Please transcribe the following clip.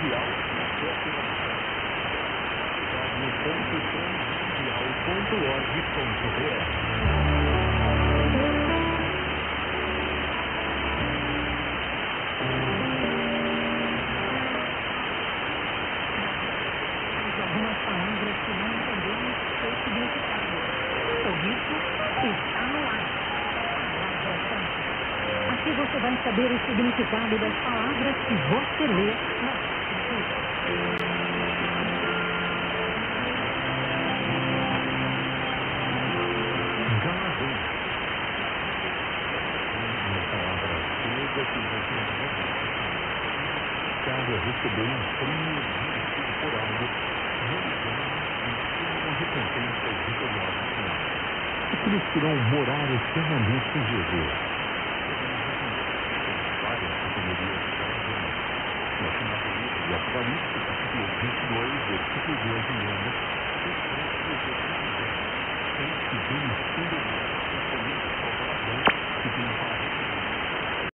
transial www.transial.org.br. Algumas palavras que não entendemos seu significado. Por isso, está no ar. Palavra Santa. Aqui você vai saber o significado das palavras que você lê na Escritura. Cada receber um prêmio por algo, uma recompensa vitoriosa final. Aqueles que irão morar eternamente com Jesus. Várias categorias no final do livro de Apocalipse, capítulo 22, versículo 2 em diante, que beneficiam